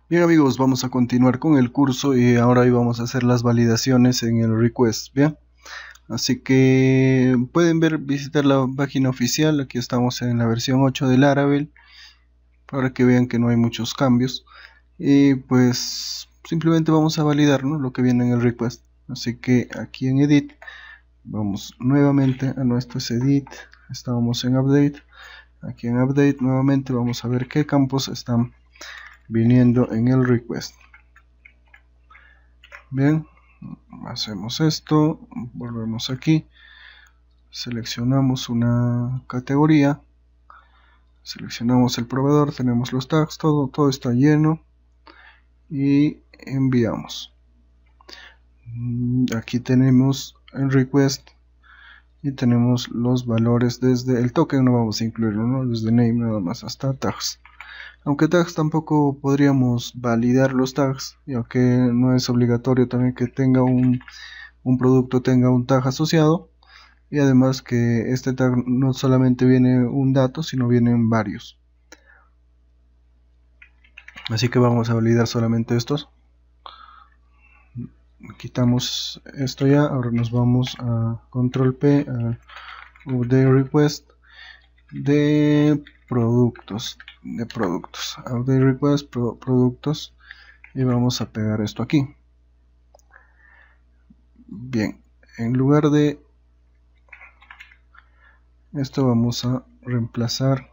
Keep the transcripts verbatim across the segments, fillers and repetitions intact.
Bien amigos, vamos a continuar con el curso y ahora hoy vamos a hacer las validaciones en el request, ¿bien? Así que pueden ver, visitar la página oficial, aquí estamos en la versión ocho de Laravel, para que vean que no hay muchos cambios. Y pues simplemente vamos a validar, ¿no?, lo que viene en el request. Así que aquí en Edit, vamos nuevamente a nuestro Edit, estábamos en Update, aquí en Update nuevamente vamos a ver qué campos están viniendo en el request. Bien, hacemos esto, volvemos aquí, seleccionamos una categoría, seleccionamos el proveedor, tenemos los tags, todo, todo está lleno y enviamos. Aquí tenemos el request y tenemos los valores desde el token, no vamos a incluirlo, ¿no?, desde name nada más hasta tags. Aunque tags tampoco podríamos validar los tags, ya que no es obligatorio también que tenga un, un producto tenga un tag asociado, y además que este tag no solamente viene un dato, sino vienen varios. Así que vamos a validar solamente estos. Quitamos esto ya, ahora nos vamos a control P, a update request de productos, de productos, update request, pro, productos, y vamos a pegar esto aquí. Bien, en lugar de esto vamos a reemplazar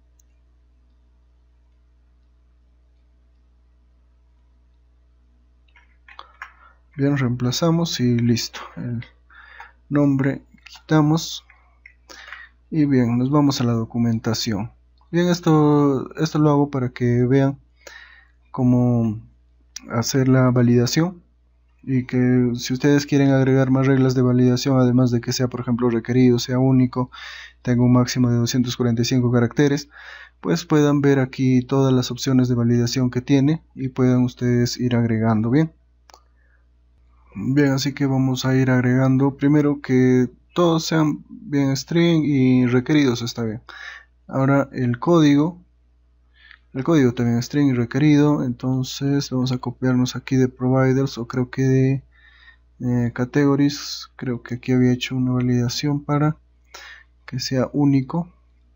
bien, reemplazamos y listo, el nombre quitamos. Y bien, nos vamos a la documentación. Bien, esto, esto lo hago para que vean cómo hacer la validación, y que si ustedes quieren agregar más reglas de validación, además de que sea, por ejemplo, requerido, sea único, tenga un máximo de doscientos cuarenta y cinco caracteres, pues puedan ver aquí todas las opciones de validación que tiene y puedan ustedes ir agregando. Bien, bien, así que vamos a ir agregando primero que todos sean bien string y requeridos, está bien. Ahora el código, el código también es string y requerido, entonces vamos a copiarnos aquí de providers, o creo que de eh, categories, creo que aquí había hecho una validación para que sea único.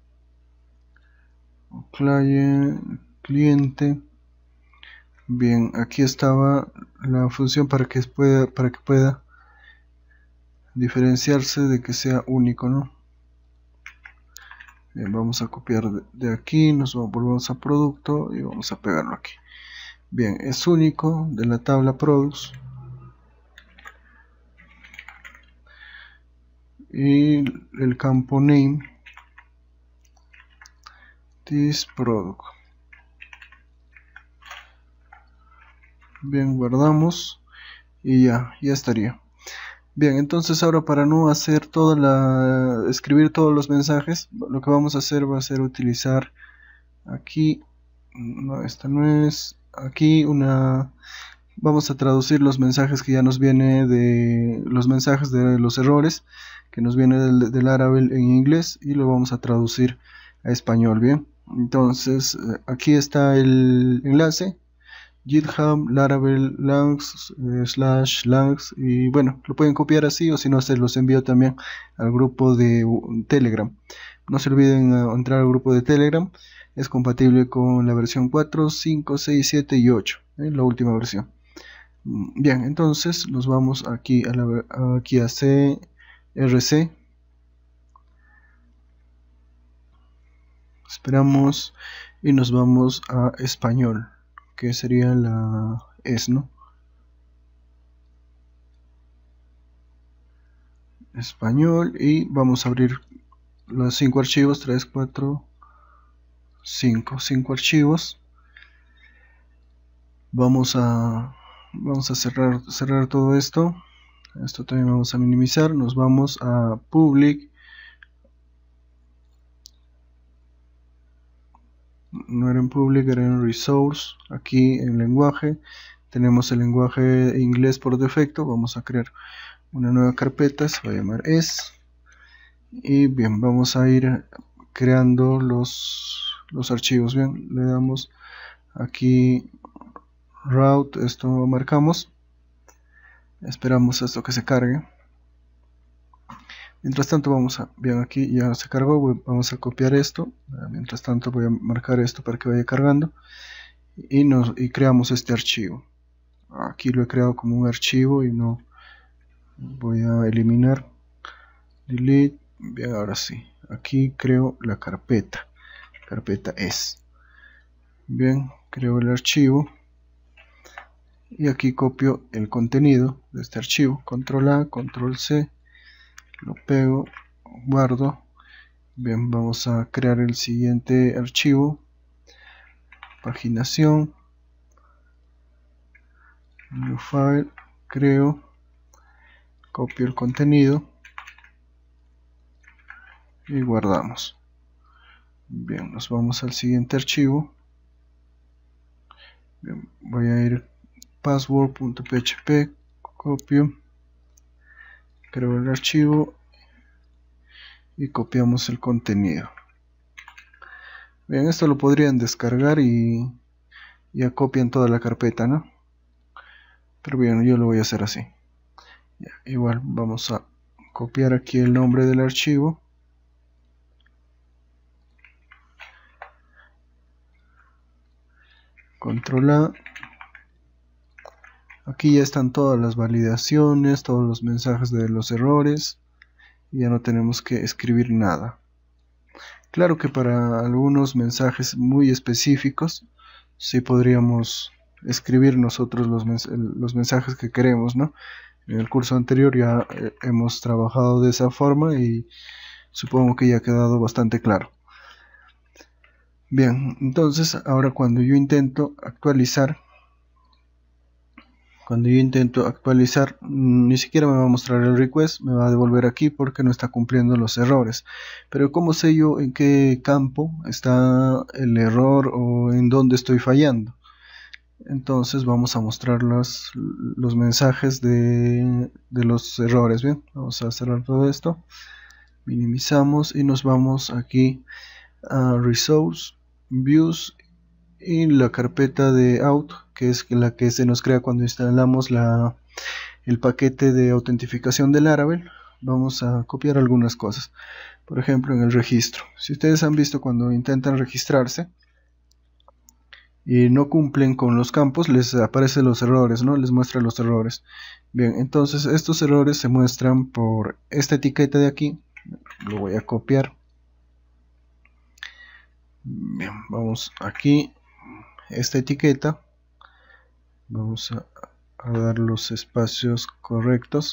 Client, cliente. Bien, aquí estaba la función para que pueda, para que pueda diferenciarse de que sea único, ¿no? Bien, vamos a copiar de, de aquí, nos volvemos a producto y vamos a pegarlo aquí. Bien, es único de la tabla products y el campo name this product. Bien, guardamos y ya, ya estaría. Bien, entonces ahora, para no hacer toda la, escribir todos los mensajes, lo que vamos a hacer va a ser utilizar aquí, no, esta no es, aquí una, vamos a traducir los mensajes que ya nos viene de, los mensajes de los errores, que nos viene del, del Laravel en inglés, y lo vamos a traducir a español. Bien, entonces aquí está el enlace, GitHub, Laravel, Langs, eh, slash Langs, y bueno, lo pueden copiar así, o si no, se los envío también al grupo de uh, Telegram. No se olviden uh, entrar al grupo de Telegram, es compatible con la versión cuatro, cinco, seis, siete y ocho, ¿eh? La última versión. Bien, entonces nos vamos aquí a, la, aquí a C R C, esperamos y nos vamos a español, que sería la es, ¿no? Español, y vamos a abrir los cinco archivos, tres, cuatro, cinco, cinco archivos. Vamos a vamos a cerrar cerrar todo esto. Esto también vamos a minimizar. Nos vamos a public, no era en public, era en resource. Aquí en lenguaje tenemos el lenguaje inglés por defecto. Vamos a crear una nueva carpeta, se va a llamar es, y bien, vamos a ir creando los los archivos. Bien, le damos aquí route, esto marcamos, esperamos esto que se cargue. Mientras tanto vamos a, bien, aquí ya se cargó, vamos a copiar esto, mientras tanto voy a marcar esto para que vaya cargando y, nos, y creamos este archivo. Aquí lo he creado como un archivo y no voy a eliminar, delete, bien, ahora sí, aquí creo la carpeta, carpeta es, bien, creo el archivo y aquí copio el contenido de este archivo, control A, control C, lo pego, guardo. Bien, vamos a crear el siguiente archivo, paginación, new file, creo, copio el contenido y guardamos. Bien, nos vamos al siguiente archivo. Bien, voy a ir password.php, copio, creo el archivo y copiamos el contenido. Bien, esto lo podrían descargar y ya copian toda la carpeta, ¿no? Pero bien, yo lo voy a hacer así. Ya, igual vamos a copiar aquí el nombre del archivo. Control A. Aquí ya están todas las validaciones, todos los mensajes de los errores. Y ya no tenemos que escribir nada. Claro que para algunos mensajes muy específicos sí podríamos escribir nosotros los, mens los mensajes que queremos, ¿no? En el curso anterior ya eh, hemos trabajado de esa forma y supongo que ya ha quedado bastante claro. Bien, entonces ahora cuando yo intento actualizar, cuando yo intento actualizar, ni siquiera me va a mostrar el request, me va a devolver aquí porque no está cumpliendo los errores. Pero ¿cómo sé yo en qué campo está el error o en dónde estoy fallando? Entonces vamos a mostrar los, los mensajes de, de los errores. Bien, vamos a cerrar todo esto, minimizamos y nos vamos aquí a Resource, Views y la carpeta de out, que es la que se nos crea cuando instalamos la, el paquete de autentificación del Laravel. Vamos a copiar algunas cosas, por ejemplo en el registro. Si ustedes han visto cuando intentan registrarse y no cumplen con los campos, les aparecen los errores, ¿no? Les muestra los errores. Bien, entonces estos errores se muestran por esta etiqueta de aquí. Lo voy a copiar. Bien, vamos aquí, esta etiqueta, vamos a, a dar los espacios correctos.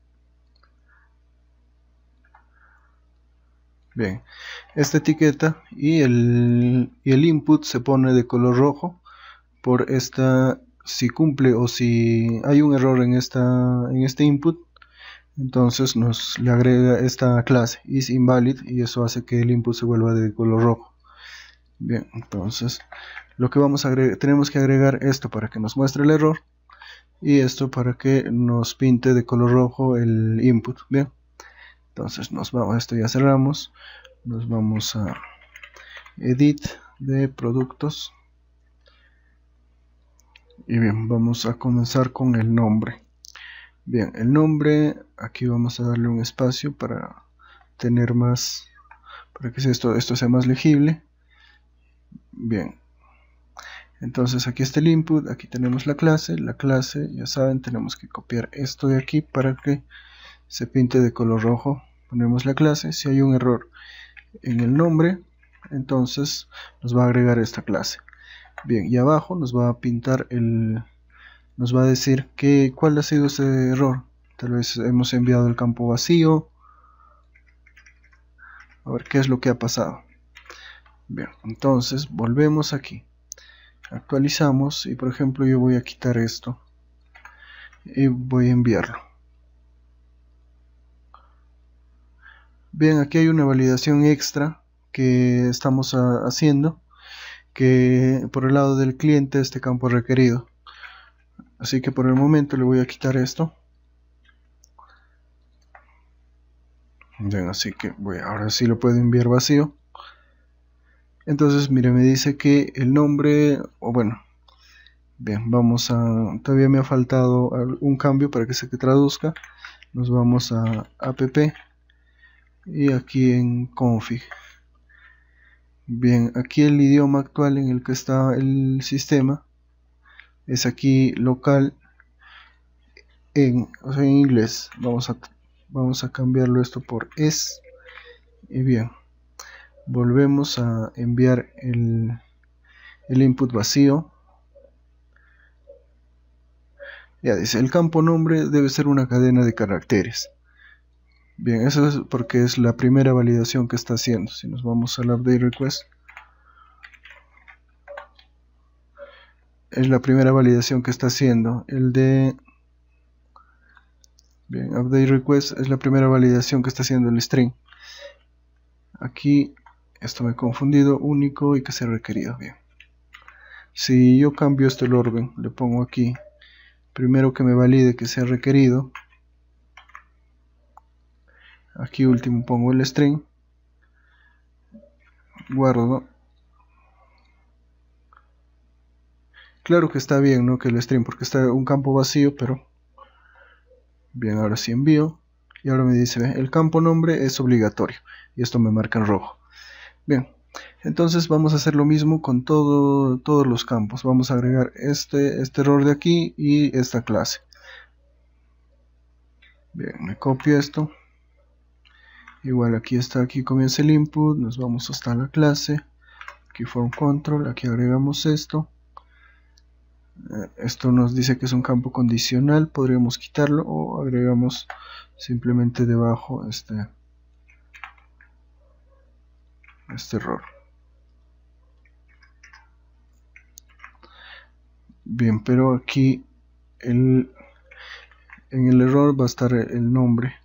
Bien, esta etiqueta y el, y el input se pone de color rojo por esta, si cumple o si hay un error en, esta, en este input, entonces nos le agrega esta clase is invalid y eso hace que el input se vuelva de color rojo. Bien, entonces lo que vamos a agregar, tenemos que agregar esto para que nos muestre el error y esto para que nos pinte de color rojo el input. Bien, entonces nos vamos, esto ya cerramos, nos vamos a edit de productos y bien, vamos a comenzar con el nombre. Bien, el nombre, aquí vamos a darle un espacio para tener más, para que esto, esto sea más legible. Bien, entonces aquí está el input, aquí tenemos la clase, la clase, ya saben, tenemos que copiar esto de aquí para que se pinte de color rojo. Ponemos la clase, si hay un error en el nombre, entonces nos va a agregar esta clase. Bien, y abajo nos va a pintar el, nos va a decir que, cuál ha sido ese error. Tal vez hemos enviado el campo vacío, a ver qué es lo que ha pasado. Bien, entonces volvemos aquí, actualizamos y por ejemplo yo voy a quitar esto y voy a enviarlo. Bien, aquí hay una validación extra que estamos a, haciendo, que por el lado del cliente este campo es requerido. Así que por el momento le voy a quitar esto. Bien, así que voy, ahora sí lo puedo enviar vacío. Entonces, mire, me dice que el nombre, o bueno, Bien, vamos a, todavía me ha faltado un cambio para que se traduzca. Nos vamos a app y aquí en config. Bien, aquí el idioma actual en el que está el sistema es aquí local en, o sea, en inglés. Vamos a, vamos a cambiarlo esto por es. Y bien, volvemos a enviar el, el input vacío. Ya dice, el campo nombre debe ser una cadena de caracteres. Bien, eso es porque es la primera validación que está haciendo. Si nos vamos al update request, es la primera validación que está haciendo. El de bien, update request es la primera validación que está haciendo el string. Aquí esto me he confundido, único y que sea requerido. Bien, si yo cambio esto el orden, le pongo aquí primero que me valide que sea requerido. Aquí último pongo el string, guardo. Claro que está bien, ¿no? Que el string, porque está un campo vacío, pero bien, ahora sí envío. Y ahora me dice, ¿ve? El campo nombre es obligatorio. Y esto me marca en rojo. Bien, entonces vamos a hacer lo mismo con todo, todos los campos. Vamos a agregar este, este error de aquí y esta clase. Bien, me copio esto. Igual aquí está, aquí comienza el input. Nos vamos hasta la clase. Aquí form control, aquí agregamos esto. Esto nos dice que es un campo condicional, podríamos quitarlo o agregamos simplemente debajo este, este error. Bien, pero aquí el, en el error va a estar el nombre.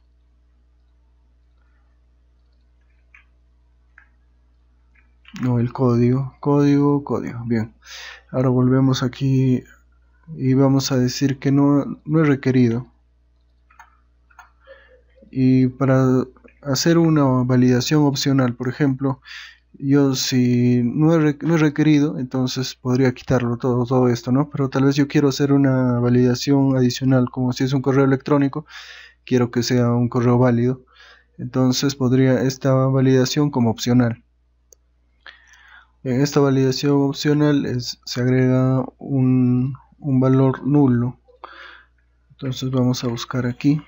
No, el código, código, código. Bien, ahora volvemos aquí y vamos a decir que no, no es requerido. Y para hacer una validación opcional, por ejemplo, yo si no es, no es requerido, entonces podría quitarlo todo, todo esto, ¿no? Pero tal vez yo quiero hacer una validación adicional, como si es un correo electrónico, quiero que sea un correo válido, entonces podría esta validación como opcional. En esta validación opcional es, se agrega un, un valor nulo. Entonces vamos a buscar aquí.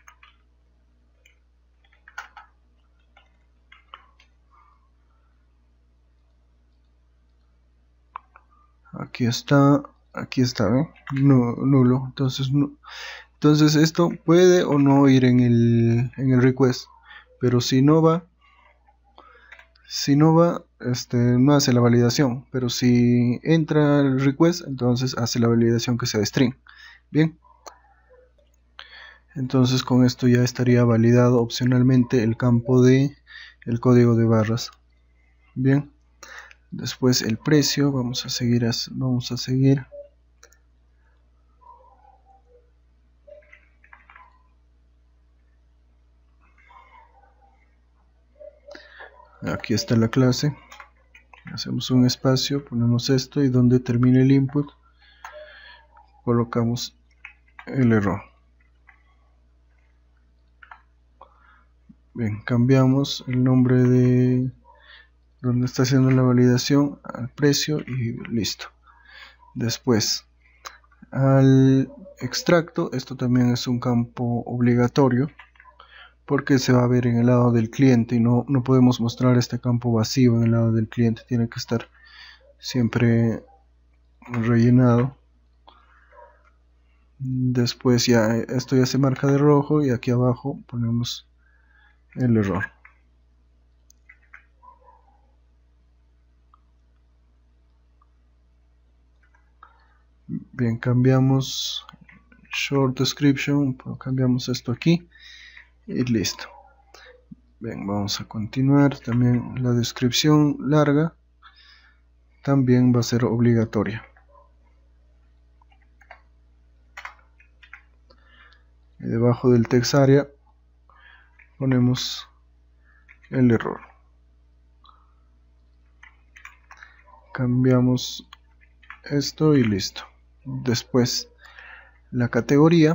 Aquí está, aquí está, ¿eh? No, nulo. Entonces, no, entonces esto puede o no ir en el, en el request, pero si no va, si no va, este, no hace la validación, pero si entra el request, entonces hace la validación que sea de string. Bien, entonces con esto ya estaría validado opcionalmente el campo de el código de barras. Bien, después el precio, vamos a seguir, vamos a seguir. Aquí está la clase, hacemos un espacio, ponemos esto y donde termine el input colocamos el error. Bien, cambiamos el nombre de donde está haciendo la validación al precio y listo. Después al extracto, esto también es un campo obligatorio porque se va a ver en el lado del cliente y no, no podemos mostrar este campo vacío en el lado del cliente, tiene que estar siempre rellenado. Después ya esto ya se marca de rojo y aquí abajo ponemos el error. Bien, cambiamos short description, cambiamos esto aquí y listo. Bien, vamos a continuar. También la descripción larga también va a ser obligatoria. Y debajo del text area ponemos el error. Cambiamos esto y listo. Después la categoría.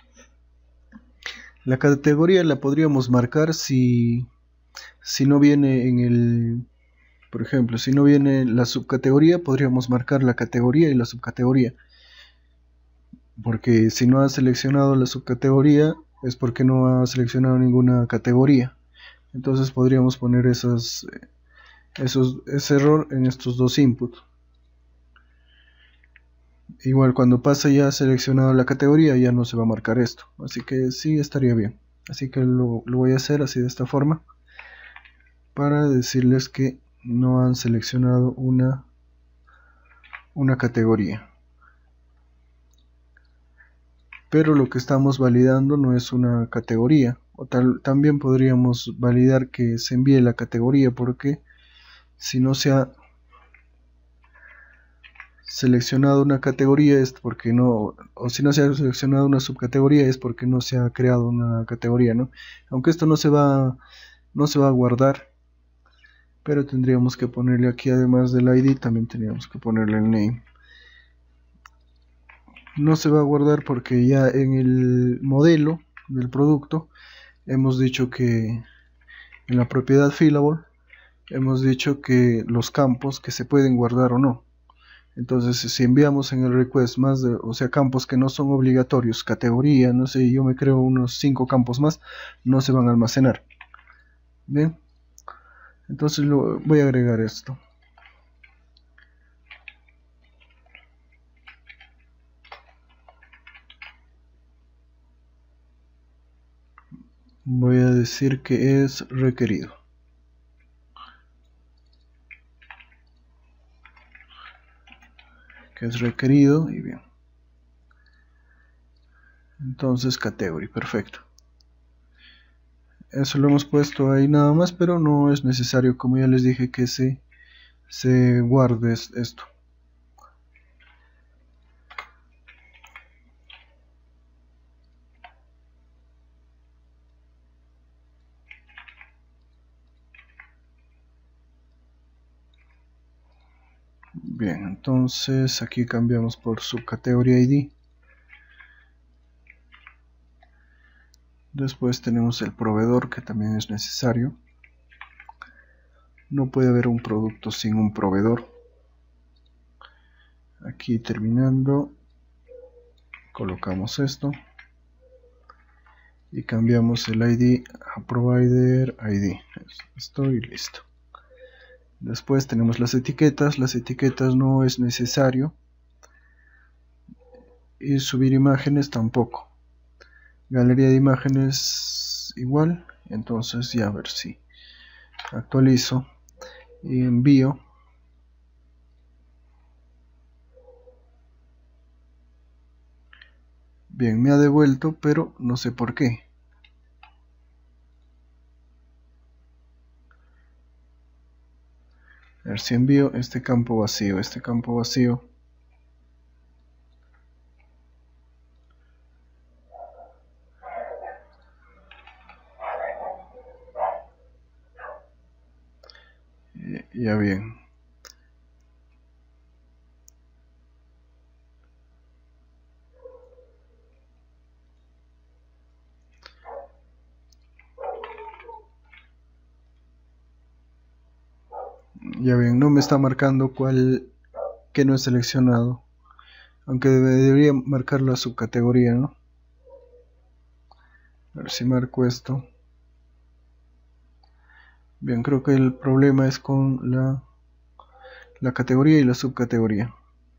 La categoría la podríamos marcar si, si no viene en el, por ejemplo, si no viene la subcategoría, podríamos marcar la categoría y la subcategoría. Porque si no ha seleccionado la subcategoría, es porque no ha seleccionado ninguna categoría. Entonces podríamos poner esas, esos, ese error en estos dos inputs. Igual cuando pase ya seleccionado la categoría ya no se va a marcar esto, así que sí estaría bien. Así que lo, lo voy a hacer así de esta forma para decirles que no han seleccionado una, una categoría. Pero lo que estamos validando no es una categoría, o tal, también podríamos validar que se envíe la categoría, porque si no se ha seleccionado una categoría es porque no, o si no se ha seleccionado una subcategoría es porque no se ha creado una categoría, ¿no? Aunque esto no se va, no se va a guardar, pero tendríamos que ponerle aquí, además del I D, también tendríamos que ponerle el name. No se va a guardar porque ya en el modelo del producto hemos dicho que en la propiedad fillable hemos dicho que los campos que se pueden guardar o no. Entonces si enviamos en el request más de, o sea, campos que no son obligatorios, categoría, no sé, yo me creo unos cinco campos más, no se van a almacenar. Bien, entonces lo, voy a agregar esto. Voy a decir que es requerido. Que es requerido y bien. Entonces category, perfecto. Eso lo hemos puesto ahí nada más, pero no es necesario, como ya les dije, que se, se guarde esto. Bien, entonces aquí cambiamos por subcategoría I D. Después tenemos el proveedor, que también es necesario. No puede haber un producto sin un proveedor. Aquí terminando, colocamos esto y cambiamos el I D a provider I D. Esto y listo. Después tenemos las etiquetas. Las etiquetas no es necesario. Y subir imágenes tampoco. Galería de imágenes igual. Entonces ya a ver si actualizo y envío. Bien, me ha devuelto, pero no sé por qué. A ver si envío este campo vacío, este campo vacío. Eh, ya bien. Ya bien, no me está marcando cuál que no he seleccionado. Aunque debe, debería marcar la subcategoría, ¿no? A ver si marco esto. Bien, creo que el problema es con la, la categoría y la subcategoría.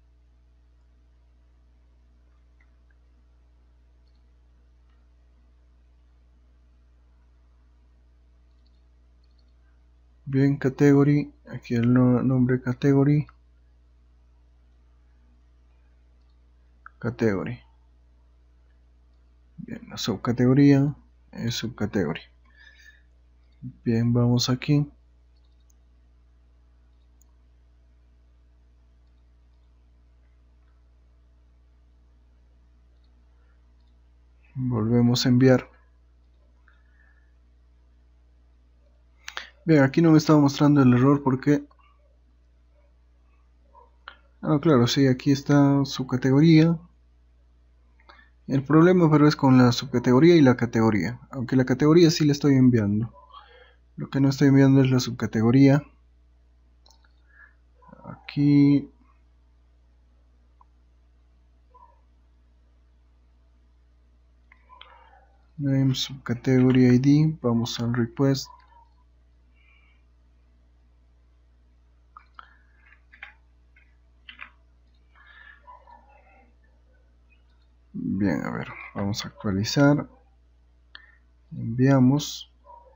Bien, category, aquí el no, nombre category. Category. Bien, la subcategoría es subcategory. Bien, vamos aquí. Volvemos a enviar. Bien, aquí no me estaba mostrando el error porque Ah, claro, sí, aquí está su categoría. El problema pero es con la subcategoría y la categoría, aunque la categoría sí le estoy enviando. Lo que no estoy enviando es la subcategoría. Aquí name subcategory I D, vamos al request. Bien, a ver, vamos a actualizar, enviamos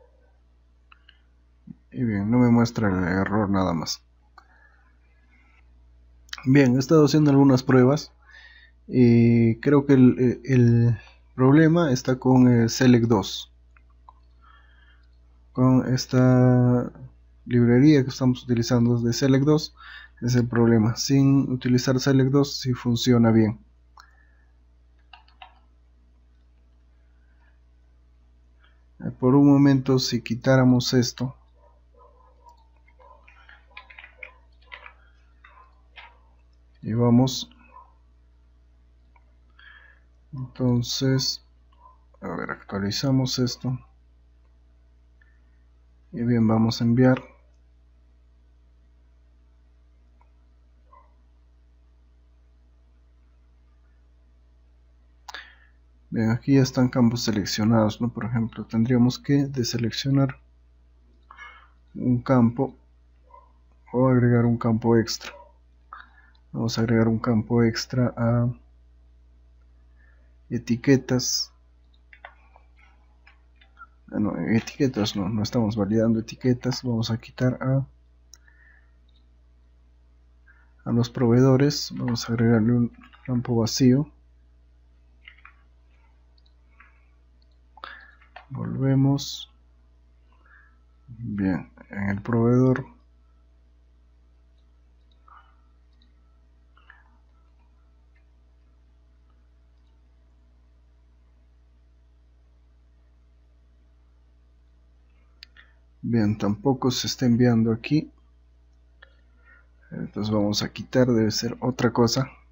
y bien, no me muestra el error nada más. Bien, he estado haciendo algunas pruebas y creo que el, el problema está con el select dos, con esta librería que estamos utilizando de select dos. Es el problema. Sin utilizar select dos sí funciona bien. Por un momento, si quitáramos esto, y vamos, entonces, a ver, actualizamos esto y bien, vamos a enviar. Bien, aquí ya están campos seleccionados, ¿no? Por ejemplo, tendríamos que deseleccionar un campo o agregar un campo extra. Vamos a agregar un campo extra a etiquetas. Ah, no, etiquetas no, no estamos validando etiquetas. Vamos a quitar a, a los proveedores. Vamos a agregarle un campo vacío. Volvemos. Bien, en el proveedor bien, tampoco se está enviando aquí. Entonces vamos a quitar, debe ser otra cosa.